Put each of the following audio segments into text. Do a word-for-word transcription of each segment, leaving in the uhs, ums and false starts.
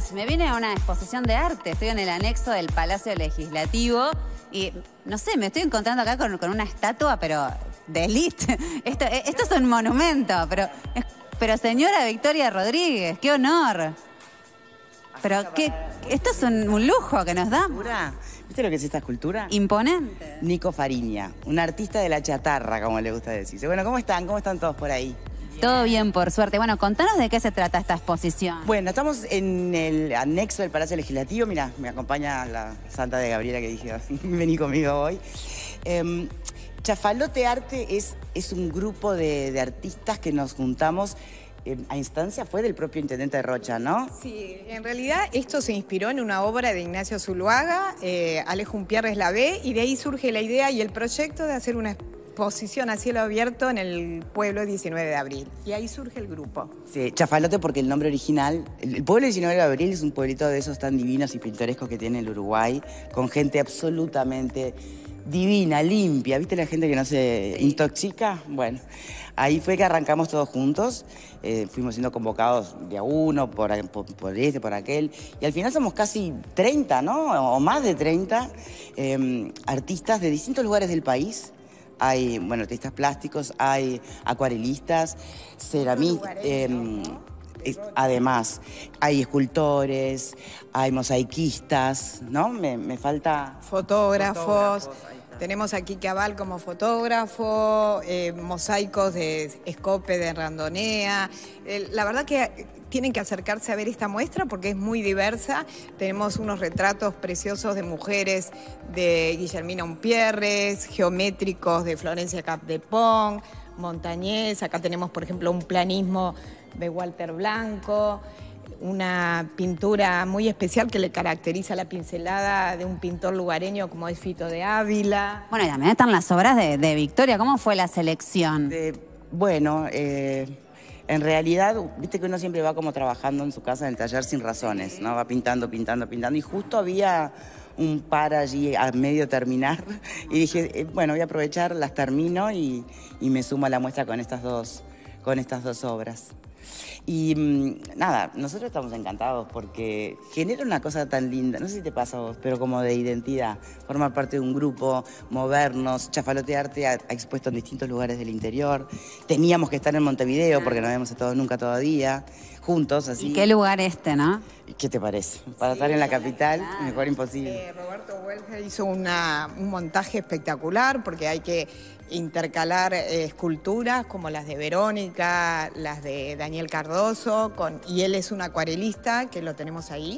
días. Me vine a una exposición de arte. Estoy en el anexo del Palacio Legislativo y, no sé, me estoy encontrando acá con, con una estatua, pero de élite. Esto, esto es un monumento, pero, pero señora Victoria Rodríguez, qué honor. Pero qué, esto es un, un lujo que nos da. ¿Viste lo que es esta escultura? Imponente. Nico Fariña, un artista de la chatarra, como le gusta decirse. Bueno, ¿cómo están? ¿Cómo están todos por ahí? Todo bien, por suerte. Bueno, contanos de qué se trata esta exposición. Bueno, estamos en el anexo del Palacio Legislativo. Mira, me acompaña la santa de Gabriela que dije, vení conmigo hoy. Eh, Chafalote Arte es, es un grupo de, de artistas que nos juntamos eh, a instancia, fue del propio intendente de Rocha, ¿no? Sí, en realidad esto se inspiró en una obra de Ignacio Zuluaga, eh, Alejo Umpierres la ve, y de ahí surge la idea y el proyecto de hacer una exposición a cielo abierto en el pueblo diecinueve de abril. Y ahí surge el grupo. Sí, Chafalote porque el nombre original, el, el pueblo diecinueve de abril es un pueblito de esos tan divinos y pintorescos que tiene el Uruguay, con gente absolutamente divina, limpia. ¿Viste la gente que no se intoxica? Bueno, ahí fue que arrancamos todos juntos, eh, fuimos siendo convocados de a uno, por, por, por este, por aquel, y al final somos casi treinta, ¿no? O más de treinta eh, artistas de distintos lugares del país. Hay, bueno, artistas plásticos, hay acuarelistas, ceramistas, eh, además, hay escultores, hay mosaiquistas, ¿no? Me, me falta... Fotógrafos. fotógrafos Tenemos aquí Cabal como fotógrafo, eh, mosaicos de Escope de Randonea. Eh, la verdad que tienen que acercarse a ver esta muestra porque es muy diversa. Tenemos unos retratos preciosos de mujeres de Guillermina Umpierres, geométricos de Florencia Capdepong, Montañés. Acá tenemos, por ejemplo, un planismo de Walter Blanco, una pintura muy especial que le caracteriza la pincelada de un pintor lugareño como es Fito de Ávila. Bueno, y también están las obras de, de Victoria. ¿Cómo fue la selección? De, bueno, eh, en realidad, viste que uno siempre va como trabajando en su casa, en el taller, sin razones, ¿no? Va pintando, pintando, pintando. Y justo había un par allí a medio terminar. Y dije, eh, bueno, voy a aprovechar, las termino y, y me sumo a la muestra con estas dos, con estas dos obras. Y mmm, nada, nosotros estamos encantados porque genera una cosa tan linda, no sé si te pasa a vos, pero como de identidad, formar parte de un grupo, movernos. Chafalote Arte ha, ha expuesto en distintos lugares del interior, teníamos que estar en Montevideo porque no habíamos estado nunca todavía, juntos, así. ¿Y qué lugar este, no? ¿Qué te parece? Para sí, estar en la capital, claro. Mejor imposible. Eh, Roberto Huelga hizo una, un montaje espectacular porque hay que intercalar eh, esculturas como las de Verónica, las de Daniel Cardoso, con, y él es un acuarelista, que lo tenemos ahí,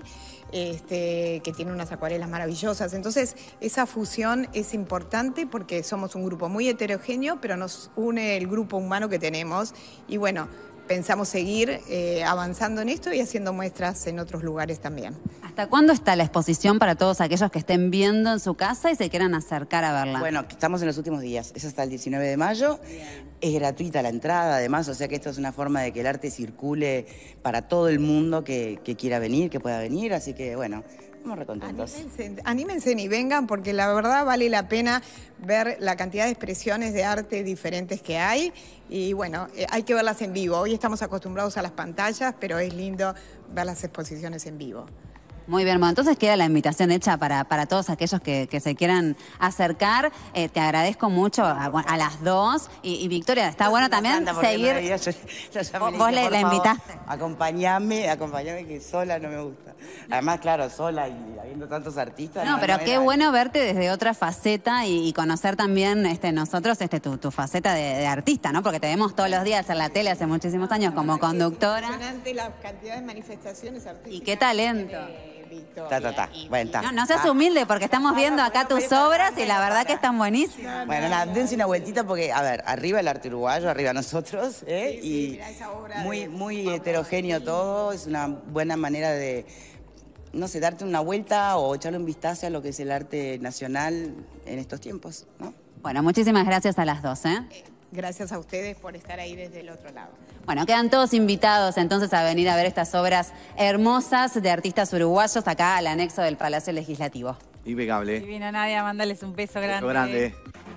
este, que tiene unas acuarelas maravillosas. Entonces, esa fusión es importante porque somos un grupo muy heterogéneo, pero nos une el grupo humano que tenemos. Y bueno, pensamos seguir eh, avanzando en esto y haciendo muestras en otros lugares también. ¿Hasta cuándo está la exposición para todos aquellos que estén viendo en su casa y se quieran acercar a verla? Bueno, estamos en los últimos días. Es hasta el diecinueve de mayo. Bien. Es gratuita la entrada, además, o sea que esto es una forma de que el arte circule para todo el mundo que, que quiera venir, que pueda venir. Así que, bueno, estamos recontentos. Anímense, anímense y vengan porque la verdad vale la pena ver la cantidad de expresiones de arte diferentes que hay. Y bueno, eh, hay que verlas en vivo. Hoy estamos acostumbrados a las pantallas, pero es lindo ver las exposiciones en vivo. Muy bien, bueno, entonces queda la invitación hecha para, para todos aquellos que, que se quieran acercar. Eh, te agradezco mucho a, a las dos. Y, y Victoria, está bueno también seguir... No yo, yo ya vos dije, le, la invitaste. Acompañame, acompañame que sola no me gusta. Además, claro, sola y habiendo tantos artistas... No, no pero no qué era... bueno verte desde otra faceta y, y conocer también este, nosotros este, tu, tu faceta de, de artista, ¿no? Porque te vemos todos los días en la tele hace muchísimos años como conductora. Es impresionante la cantidad de manifestaciones artísticas. Y qué talento. Ta, ta, ta. Bueno, ta. No, no seas humilde porque estamos viendo acá tus obras y la verdad que están buenísimas. Bueno, nada, dense una vueltita porque, a ver, arriba el arte uruguayo, arriba nosotros, ¿eh? Y muy, muy heterogéneo todo, es una buena manera de, no sé, darte una vuelta o echarle un vistazo a lo que es el arte nacional en estos tiempos, ¿no? Bueno, muchísimas gracias a las dos, ¿eh? Gracias a ustedes por estar ahí desde el otro lado. Bueno, quedan todos invitados entonces a venir a ver estas obras hermosas de artistas uruguayos acá al anexo del Palacio Legislativo. Impecable. Divina Nadia, mándales un beso grande. Beso grande.